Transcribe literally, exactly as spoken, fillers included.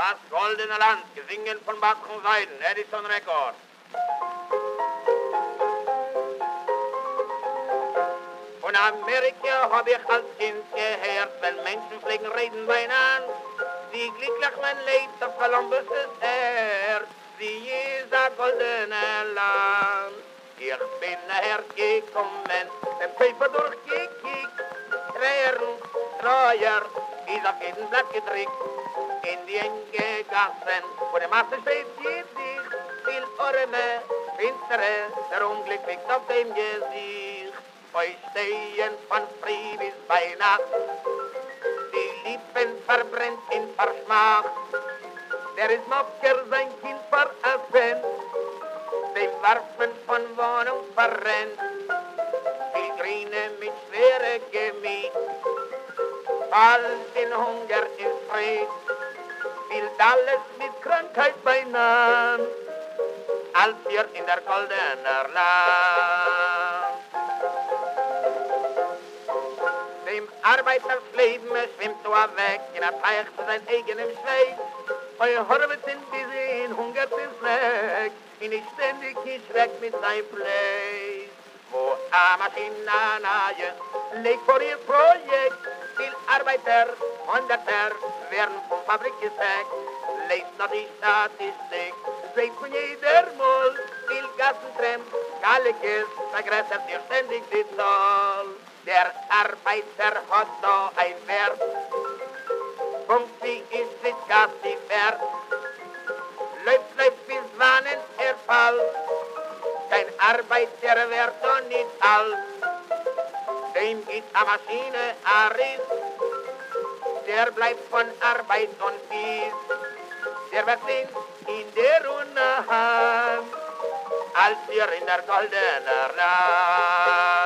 Das Goldene Land, gesungen von Seiden, Edison Rekord. Von Amerike hab ich als Kind gehört, wenn Menschen fleygn reden banand. Die gliklekh man lebt auf Columbus ist er, sie ist a Goldene Land. Ich bin ahingekumenet, dem seyfer durkhgekukt, trern, treuer, ist auf jedem Blatt gedrukt. In die enge gasn, wo der Mase steht, Yiddish, viel Orme, finstere, der Unglück auf dem Gesicht. Euch stehen von früh bis bei Nacht, die Lippen verbrennt in Verschmack. Der ist Mopker sein Kind veraffen, dem Warfen von Wohnung verrennt. Viel Grine mit schwere Gemüt, fallen in Hunger in Fried. Viel Dalles mit Krankheit banand, als wir in der Goldene Land. Dem Arbeitersleben schwimmt so weg, in der Teich zu sein eigenem Schweig. Bei Horbet sind diese in Hunger ins Leck, in ich ständig geschreckt mit sein Fleisch. Wo a Maschine nahe, legt vor ihr Projekt, viel Arbeiter, Hunderter, werden vom Fabrik gesackt. Lest noch die Statistik, seht von jeder Moll, viel Gasn, gehert, vergrößert ihr ständig die Zoll. Der Arbeiter hat da ein Wert, Punkt wie ist mit Gas die Wert. Läuft, läuft bis wann er fällt, kein Arbeiter wird doch nicht alt. Dem geht a Maschine a Riss, der bleibt von Arbeit und Fies. Der wird in der Unhand, als wir in der Goldene Land.